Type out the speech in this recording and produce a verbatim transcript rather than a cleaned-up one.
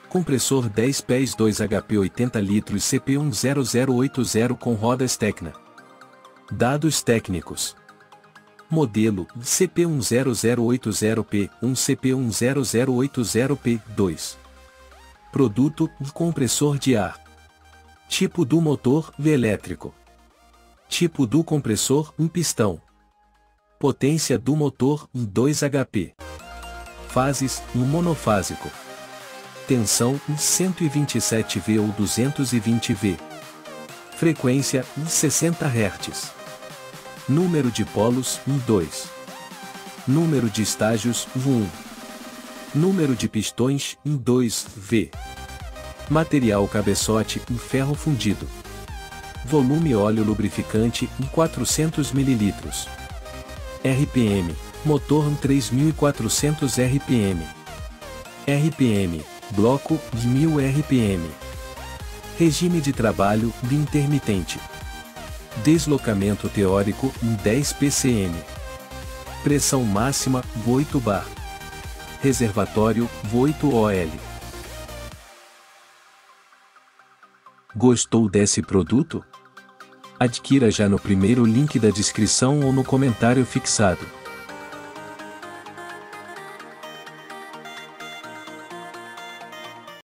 Compressor dez pés dois H P oitenta litros C P um zero zero oito zero com rodas Tecna. Dados técnicos. Modelo C P um zero zero oito zero P um C P um zero zero oito zero P dois. Produto compressor de ar. Tipo do motor elétrico. Tipo do compressor um pistão. Potência do motor dois H P. Fases um monofásico. Tensão cento e vinte e sete volts ou duzentos e vinte volts. Frequência sessenta hertz. Número de polos dois. Número de estágios um. Número de pistões dois V. Material cabeçote ferro fundido. Volume óleo lubrificante quatrocentos mililitros. R P M, motor três mil e quatrocentos R P M. R P M, bloco mil R P M. Regime de trabalho intermitente. Deslocamento teórico dez P S I. Pressão máxima oito bar. Reservatório oito O L. Gostou desse produto? Adquira já no primeiro link da descrição ou no comentário fixado.